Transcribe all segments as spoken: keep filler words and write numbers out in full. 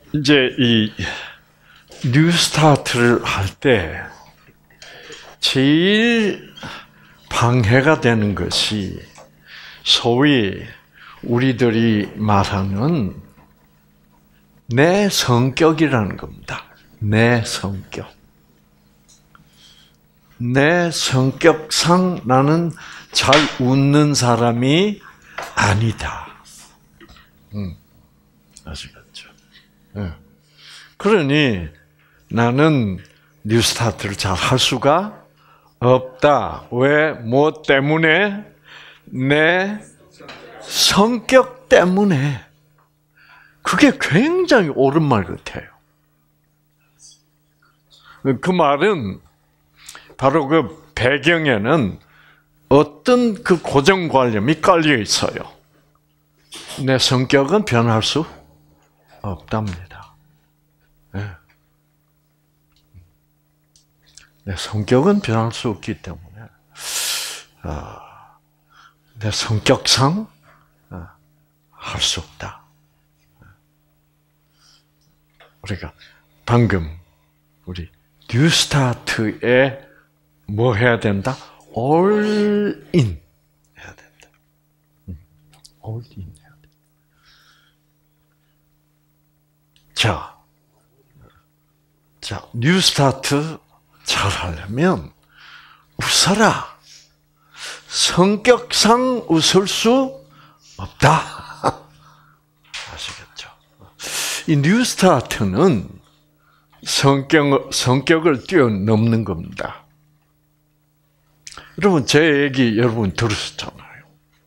이제 이 뉴스타트를 할 때 제일 방해가 되는 것이 소위 우리들이 말하는 내 성격이라는 겁니다. 내 성격. 내 성격상 나는 잘 웃는 사람이 아니다. 음, 아시겠죠? 네. 그러니 나는 뉴스타트를 잘 할 수가 없다. 왜? 뭐 때문에? 내 성격 때문에. 그게 굉장히 옳은 말 같아요. 그 말은 바로 그 배경에는 어떤 그 고정관념이 깔려 있어요. 내 성격은 변할 수 없답니다. 네. 내 성격은 변할 수 없기 때문에 내 성격상 할 수 없다. 우리가 방금 우리 뉴스타트에 뭐 해야 된다? all in 해야 된다. all in 해야 된다. 자, 자 뉴스타트 잘 하려면 웃어라. 성격상 웃을 수 없다. 아시겠죠? 이 뉴스타트는 성격, 성격을 뛰어넘는 겁니다. 여러분, 제 얘기 여러분 들으셨잖아요.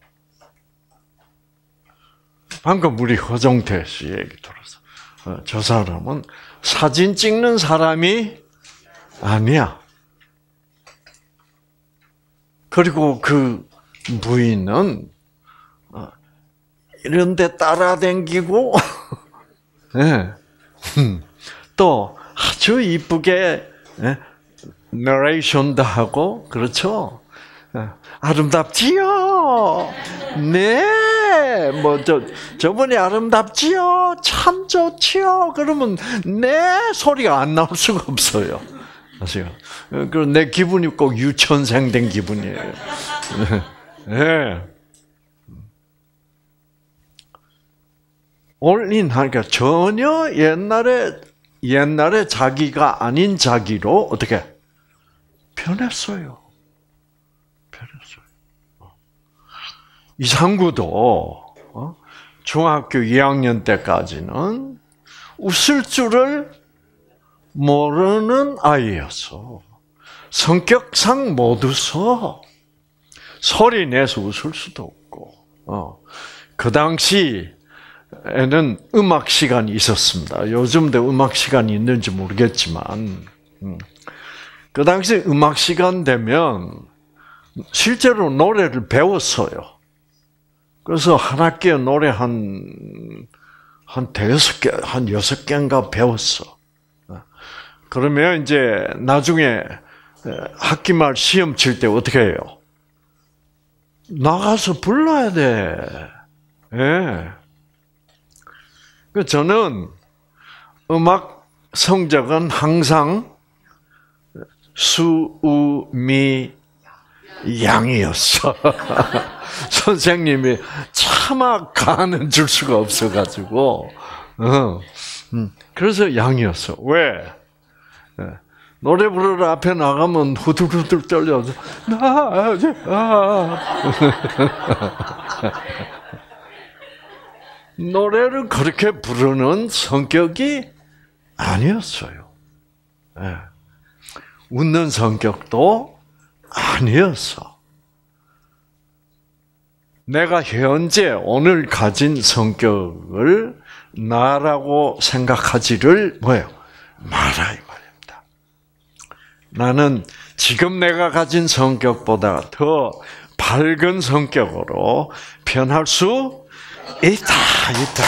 방금 우리 허정태 씨 얘기 들었어. 저 사람은 사진 찍는 사람이 아니야. 그리고 그 부인은 이런 데 따라다니고 네. 또 아주 이쁘게 너레이션도 하고 그렇죠. 아름답지요. 네. 뭐 저 저분이 아름답지요. 참 좋지요. 그러면 내 소리가 안 나올 수가 없어요. 아시죠? 그리고 내 기분이 꼭 유치원생 된 기분이에요. 네. 올인 하니까 전혀 옛날에 옛날에 자기가 아닌 자기로 어떻게 변했어요. 변했어요. 이상구도 중학교 이 학년 때까지는 웃을 줄을 모르는 아이였어. 성격상 못 웃어. 소리 내서 웃을 수도 없고. 어. 그 당시 에는 음악 시간이 있었습니다. 요즘도 음악 시간이 있는지 모르겠지만, 그 당시 음악 시간 되면 실제로 노래를 배웠어요. 그래서 한 학기에 노래 한, 한 대여섯 개, 한 여섯 개인가 배웠어. 그러면 이제 나중에 학기 말 시험 칠 때 어떻게 해요? 나가서 불러야 돼. 예. 네. 저는 음악 성적은 항상 수, 우, 미, 양이었어. 선생님이 차마 가는 줄 수가 없어가지고, 어, 그래서 양이었어. 왜? 노래 부르러 앞에 나가면 후들후들 떨려서, 나, 아. 노래를 그렇게 부르는 성격이 아니었어요. 네. 웃는 성격도 아니었어. 내가 현재 오늘 가진 성격을 나라고 생각하지를 뭐예요? 말아 이 말입니다. 나는 지금 내가 가진 성격보다 더 밝은 성격으로 변할 수 있다, 있다.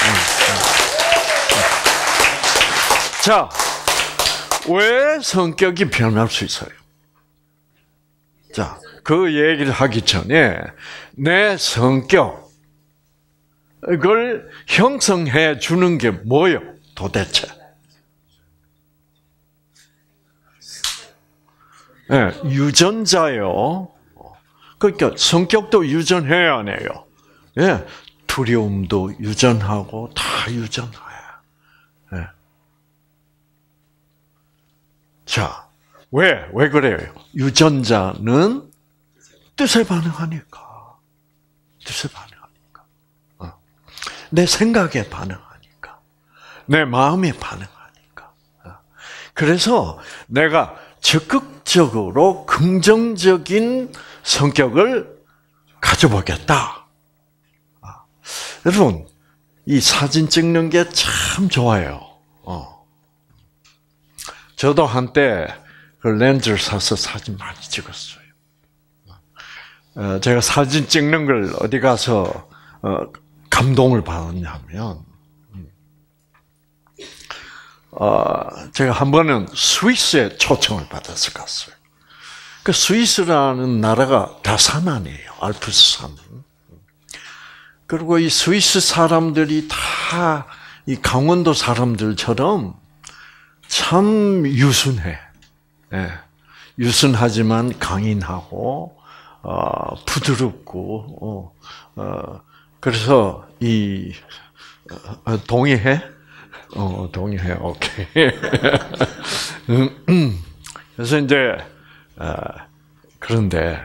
자, 왜 성격이 변할 수 있어요? 자, 그 얘기를 하기 전에 내 성격을 형성해 주는 게 뭐예요? 도대체? 네, 유전자요. 그러니까 성격도 유전해야 하네요. 예, 두려움도 유전하고 다 유전해요. 예. 자, 왜, 왜 그래요? 유전자는 뜻에 반응하니까. 뜻에 반응하니까. 어. 내 생각에 반응하니까. 내 마음에 반응하니까. 어. 그래서 내가 적극적으로 긍정적인 성격을 가져보겠다. 어. 여러분, 이 사진 찍는 게 참 좋아요. 어. 저도 한때 그 렌즈를 사서 사진 많이 찍었어요. 어, 제가 사진 찍는 걸 어디 가서 어, 감동을 받았냐면, 어, 제가 한 번은 스위스에 초청을 받아서 갔어요. 그 스위스라는 나라가 다산안이에요. 알프스 산. 그리고 이 스위스 사람들이 다 이 강원도 사람들처럼 참 유순해. 예, 유순하지만 강인하고 어, 부드럽고 어, 어, 그래서 이 어, 동의해? 어, 동의해. 오케이. 음, 음. 그래서 이제 어, 그런데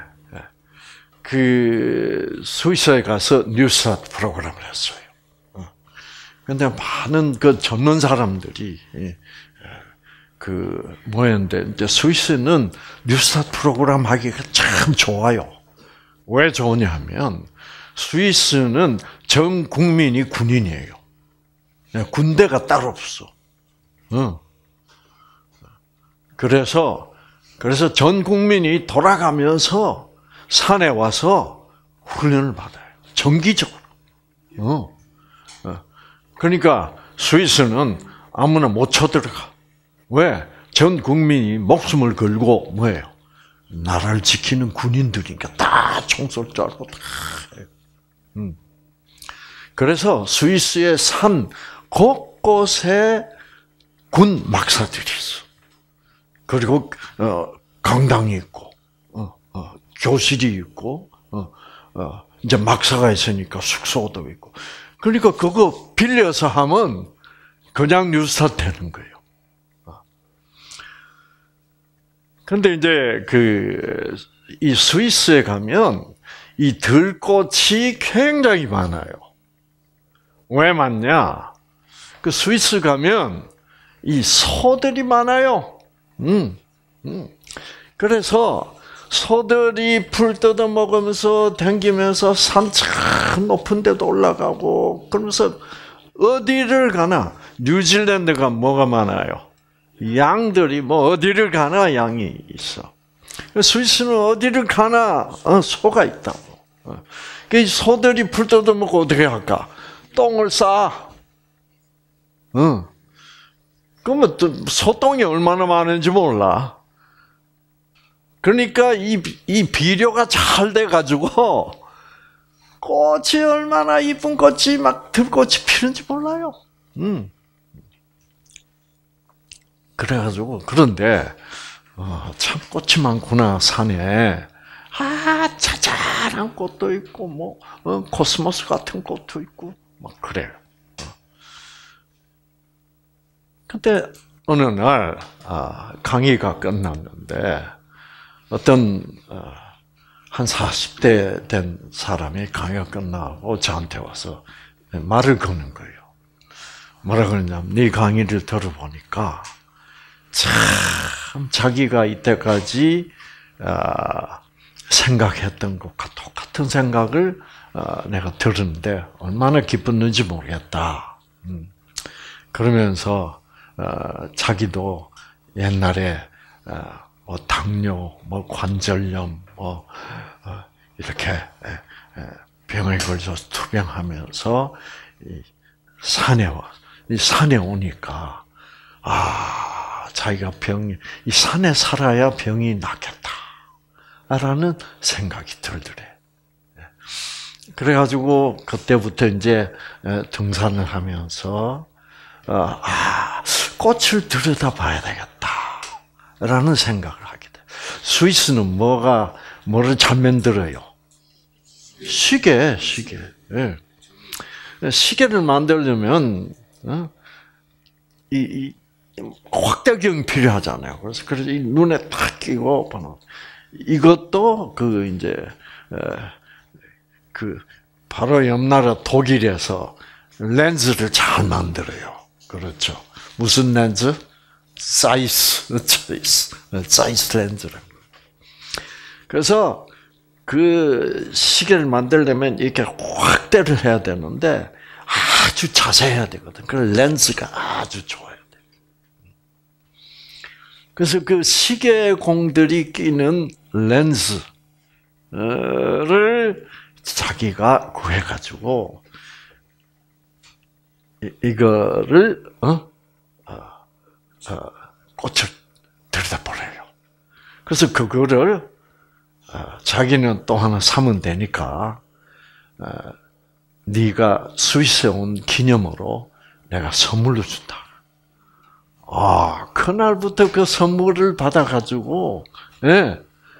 그 스위스에 가서 뉴스타트 프로그램을 했어요. 그런데 많은 그 젊은 사람들이 그 뭐였는데 이제 스위스는 뉴스타트 프로그램 하기가 참 좋아요. 왜 좋으냐면 스위스는 전 국민이 군인이에요. 군대가 따로 없어. 그래서 그래서 전 국민이 돌아가면서 산에 와서 훈련을 받아요. 정기적으로. 그러니까 스위스는 아무나 못 쳐들어가. 왜? 전 국민이 목숨을 걸고 뭐예요? 나라를 지키는 군인들이니까 다 총쏠 줄 알고 다 해요. 음. 그래서 스위스의 산 곳곳에 군 막사들이 있어. 그리고 어, 강당이 있고, 어, 어, 교실이 있고, 어, 어, 이제 막사가 있으니까 숙소도 있고. 그러니까 그거 빌려서 하면 그냥 뉴스타트 되는 거예요. 그런데 이제 그 이 스위스에 가면 이 들꽃이 굉장히 많아요. 왜 많냐? 그 스위스 가면 이 소들이 많아요. 음, 음. 그래서 소들이 풀 뜯어 먹으면서 댕기면서 산 참 높은 데도 올라가고 그러면서 어디를 가나 뉴질랜드가 뭐가 많아요? 양들이 뭐 어디를 가나 양이 있어. 스위스는 어디를 가나 소가 있다고. 그 소들이 풀 뜯어 먹고 어떻게 할까? 똥을 싸. 응. 그러면 소똥이 얼마나 많은지 몰라. 그러니까 이, 이 비료가 잘 돼가지고 꽃이 얼마나 이쁜 꽃이 막 들꽃이 피는지 몰라요. 음. 그래가지고 그런데 어, 참 꽃이 많구나 산에. 아 자잘한 꽃도 있고 뭐 어, 코스모스 같은 꽃도 있고 막 그래요. 근데 어느 날 아, 강의가 끝났는데 어떤 어, 한 사십 대 된 사람이 강의가 끝나고 저한테 와서 말을 거는 거예요. 뭐라 그러냐면 네 강의를 들어보니까 참 자기가 이때까지 어, 생각했던 것과 똑같은 생각을 어, 내가 들었는데 얼마나 기뻤는지 모르겠다. 음. 그러면서 어, 자기도 옛날에 어, 뭐 당뇨, 뭐 관절염, 뭐 어, 이렇게 에, 에, 병에 걸려서 투병하면서 이 산에 와, 이 산에 오니까 아 자기가 병, 이 산에 살아야 병이 낫겠다라는 생각이 들더래. 그래가지고 그때부터 이제 등산을 하면서 아, 꽃을 들여다봐야 되겠다라는 생각을 하게 돼. 스위스는 뭐가 뭐를 잘 만들어요? 시계, 시계. 예. 시계를 만들려면 어? 이, 이 확대경이 필요하잖아요. 그래서 그래서 이 눈에 딱 끼고 보는 이것도 그 이제 에, 그 바로 옆 나라 독일에서 렌즈를 잘 만들어요. 그렇죠. 무슨 렌즈? 사이스, 사이스, 사이스 렌즈를. 그래서 그 시계를 만들려면 이렇게 확대를 해야 되는데 아주 자세해야 되거든. 그 렌즈가 아주 좋아야 돼. 그래서 그 시계공들이 끼는 렌즈를 자기가 구해가지고 이거를 어? 어, 어, 꽃을 들여다보래요. 그래서 그거를 어, 자기는 또 하나 사면 되니까 어, 네가 스위스에 온 기념으로 내가 선물로 준다. 아, 그날부터 그 선물을 받아가지고, 예.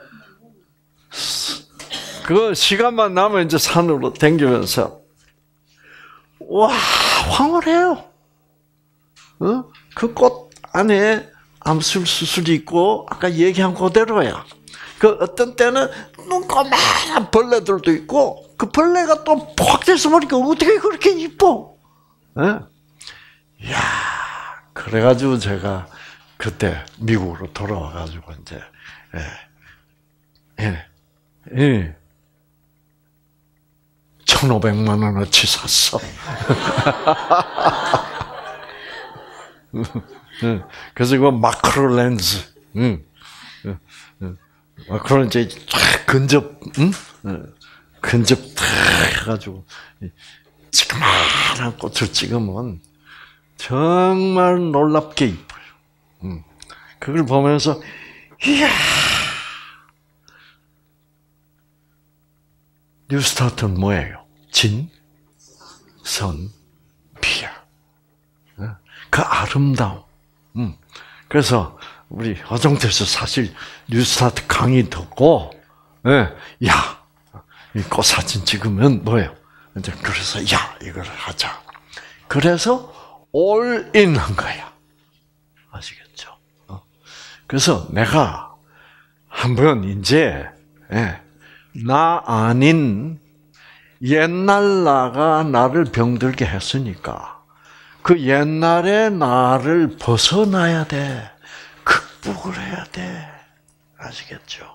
그 시간만 나면 이제 산으로 댕기면서, 와, 황홀해요. 어? 그 꽃 안에 암술 수술이 있고, 아까 얘기한 그대로야. 그 어떤 때는 눈꼬만한 벌레들도 있고, 그 벌레가 또 확대해서 보니까 어떻게 그렇게 이뻐? 예? 이야. 그래가지고 제가 그때 미국으로 돌아와가지고 이제 예, 예, 예, 천오백만 원어치 샀어. 그래서 이거 마크로 렌즈, 응, 마크로 이제 쫙 근접, 응, 근접 탁 해가지고 지그마한 꽃을 찍으면. 정말 놀랍게 이뻐요. 음. 그걸 보면서 이야, 뉴스타트는 뭐예요? 진, 선, 비야. 그 아름다움. 음. 그래서 우리 화정태에서 사실 뉴스타트 강의 듣고, 예, 야, 이 꽃 사진 찍으면 뭐예요? 이제 그래서 야, 이걸 하자. 그래서 올인 한 거야. 아시겠죠? 그래서 내가 한번 이제 나 아닌 옛날 나가 나를 병들게 했으니까 그 옛날의 나를 벗어나야 돼. 극복을 해야 돼. 아시겠죠?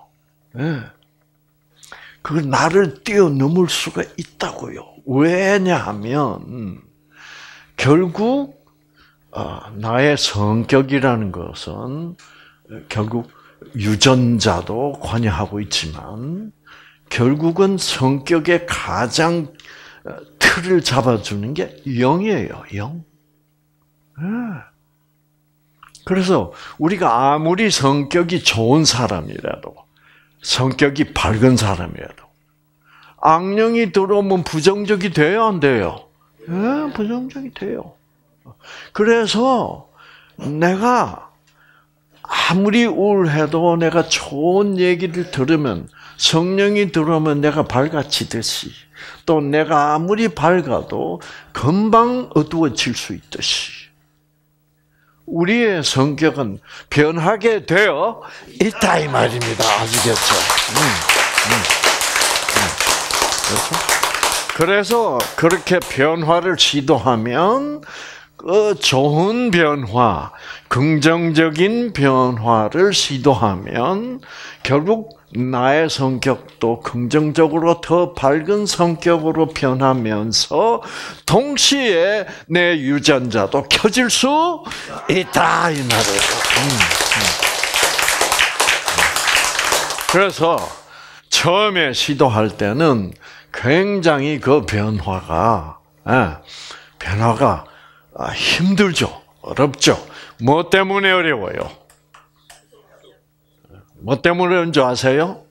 그걸 나를 뛰어넘을 수가 있다고요. 왜냐하면 결국 나의 성격이라는 것은 결국 유전자도 관여하고 있지만 결국은 성격의 가장 틀을 잡아주는 게 영이에요. 영. 그래서 우리가 아무리 성격이 좋은 사람이라도 성격이 밝은 사람이라도 악령이 들어오면 부정적이 돼요, 안 돼요? 예, 부정적이 돼요. 그래서 내가 아무리 우울해도 내가 좋은 얘기를 들으면 성령이 들어오면 내가 밝아지듯이 또 내가 아무리 밝아도 금방 어두워질 수 있듯이 우리의 성격은 변하게 되어 있다 이 말입니다. 아시겠죠? 음, 음, 음. 그렇죠? 그래서 그렇게 변화를 시도하면 그 좋은 변화, 긍정적인 변화를 시도하면 결국 나의 성격도 긍정적으로 더 밝은 성격으로 변하면서 동시에 내 유전자도 켜질 수 있다 이 말이에요. 음, 음. 그래서 처음에 시도할 때는 굉장히 그 변화가 예, 변화가 힘들죠, 어렵죠. 뭐 때문에 어려워요? 뭐 때문에 어려운 줄 아세요?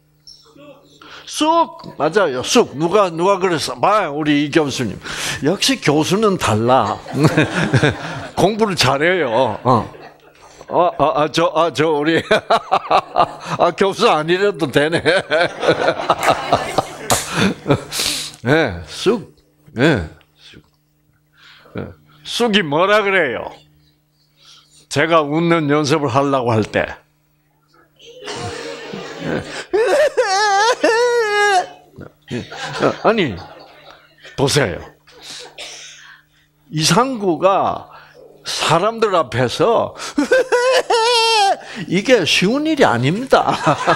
쑥 맞아요. 쑥 누가 누가 그랬어? 봐 우리 이 교수님 역시 교수는 달라. 공부를 잘해요. 어. 아, 아, 아, 저, 아, 저, 우리, 아, 교수 아니래도 되네. 네, 쑥, 네, 쑥. 네. 쑥이 뭐라 그래요? 제가 웃는 연습을 하려고 할 때. 아니, 보세요. 이상구가 사람들 앞에서 이게 쉬운 일이 아닙니다.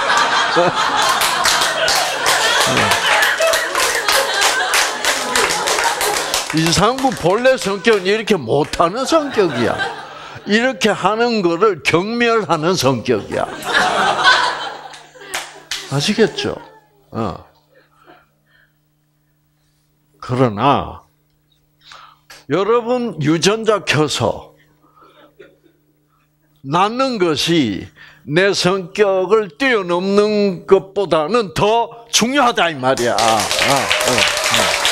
이상구 본래 성격은 이렇게 못하는 성격이야. 이렇게 하는 거를 경멸하는 성격이야. 아시겠죠? 어. 그러나 여러분 유전자 켜서 낳는 것이 내 성격을 뛰어넘는 것보다는 더 중요하다 이 말이야. 아, 어, 어.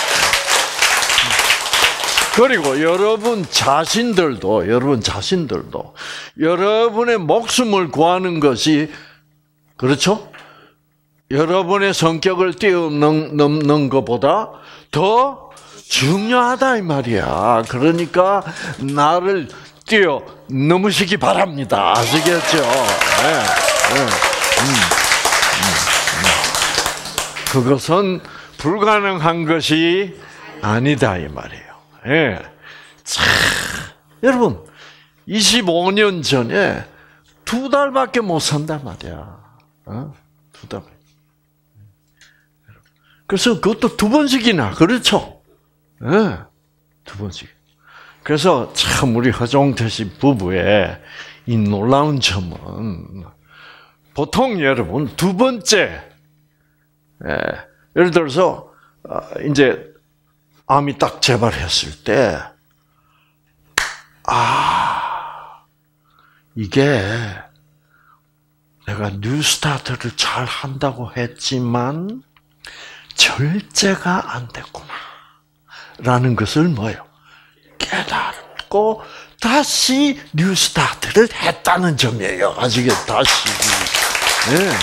그리고 여러분 자신들도 여러분 자신들도 여러분의 목숨을 구하는 것이 그렇죠? 여러분의 성격을 뛰어넘는 것보다 더 중요하다 이 말이야. 그러니까 나를 뛰어넘으시기 바랍니다. 아시겠죠? 네, 네. 음, 음, 음. 그것은 불가능한 것이 아니다 이 말이에요. 예. 참, 여러분 이십오 년 전에 두 달밖에 못 산단 말이야. 어? 두 달. 그래서 그것도 두 번씩이나 그렇죠. 예. 두 번씩. 그래서 참 우리 허종태 씨 부부의 이 놀라운 점은 보통 여러분 두 번째 예. 예를 들어서 이제 암이 딱 재발했을 때, 아, 이게 내가 뉴스타트를 잘 한다고 했지만 절제가 안 됐구나. 라는 것을 뭐예요? 깨닫고 다시 뉴스타트를 했다는 점이에요. 아시겠죠? 다시. 네.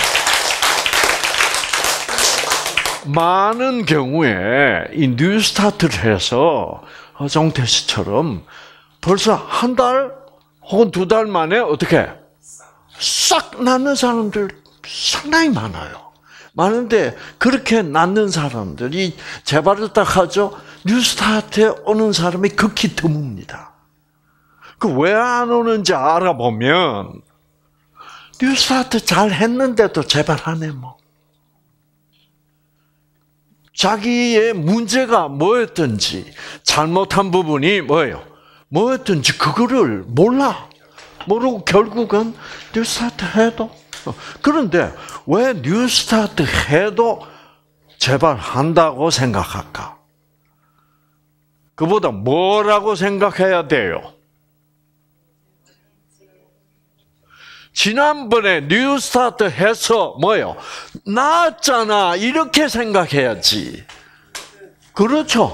많은 경우에 이 뉴스타트를 해서 허종태 씨처럼 벌써 한 달 혹은 두 달 만에 어떻게 싹 낫는 사람들 상당히 많아요. 많은데 그렇게 낫는 사람들이 재발을 딱 하죠. 뉴스타트에 오는 사람이 극히 드뭅니다. 그 왜 안 오는지 알아보면 뉴스타트 잘 했는데도 재발하네 뭐. 자기의 문제가 뭐였든지 잘못한 부분이 뭐예요? 뭐였든지 그거를 몰라. 모르고 결국은 뉴스타트 해도. 그런데 왜 뉴스타트 해도 재발한다고 생각할까? 그보다 뭐라고 생각해야 돼요? 지난번에 뉴스타트 해서 뭐예요? 나았잖아. 이렇게 생각해야지. 그렇죠?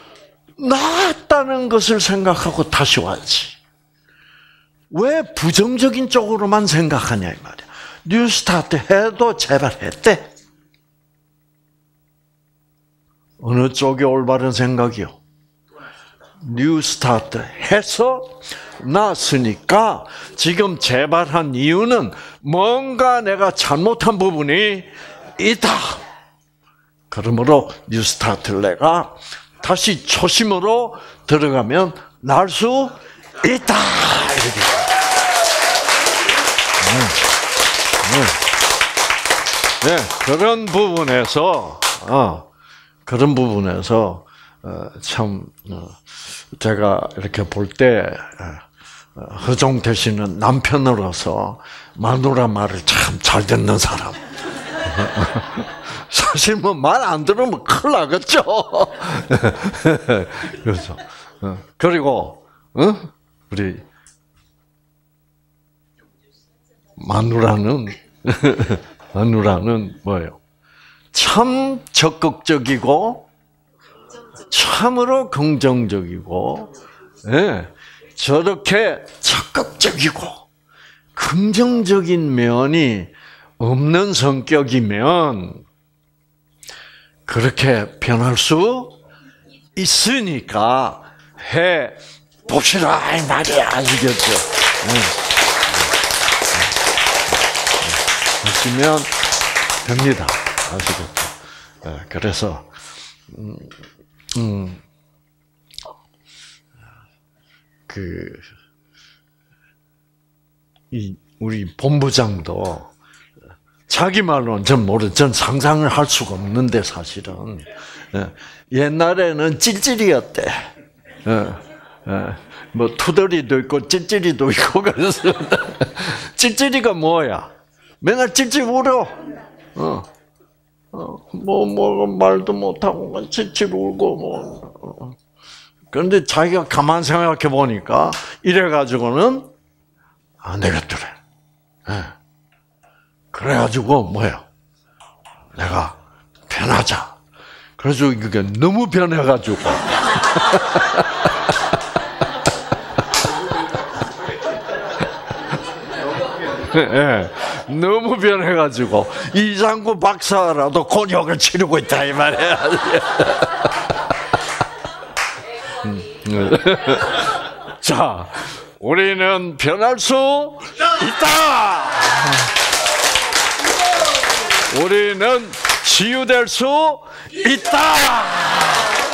나았다는 것을 생각하고 다시 와야지. 왜 부정적인 쪽으로만 생각하냐 이 말이야. 뉴스타트 해도 재발했대. 어느 쪽이 올바른 생각이요? 뉴스타트 해서 났으니까 지금 재발한 이유는 뭔가 내가 잘못한 부분이 있다. 그러므로 뉴스타트를 내가 다시 초심으로 들어가면 날 수 있다. 이렇게. 네, 네. 네, 그런 부분에서 어, 그런 부분에서 어, 참 어, 제가 이렇게 볼 때 허종태 씨는 남편으로서 마누라 말을 참 잘 듣는 사람. 사실 뭐 말 안 들으면 큰일 나겠죠. 그래서 그리고 어? 우리 마누라는 마누라는 뭐예요? 참 적극적이고 참으로 긍정적이고, 예, 저렇게 적극적이고 긍정적인 면이 없는 성격이면 그렇게 변할 수 있으니까 해 봅시다 이 말이야. 알겠죠? 네. 하시면 됩니다. 아시겠죠? 네, 그래서 음, 음, 그, 이, 우리 본부장도 자기 말로는 전 모르, 전 상상을 할 수가 없는데 사실은 옛날에는 찔찔이였대. 뭐 투덜이도 있고 찔찔이도 있고 그래서 찔찔이가 뭐야? 맨날 찔찔 울어. 어, 어, 뭐, 뭐 말도 못하고 찔찔 울고 뭐. 그런데 자기가 가만 생각해 보니까 이래 가지고는 안 되겠더래. 네. 그래 가지고 뭐야? 내가 변하자. 그래서 이게 너무 변해 가지고. 네, 너무 변해 가지고 이장구 박사라도 곤욕을 치르고 있다 이 말이야. 자, 우리는 변할 수 있다. 우리는 치유될 수 있다.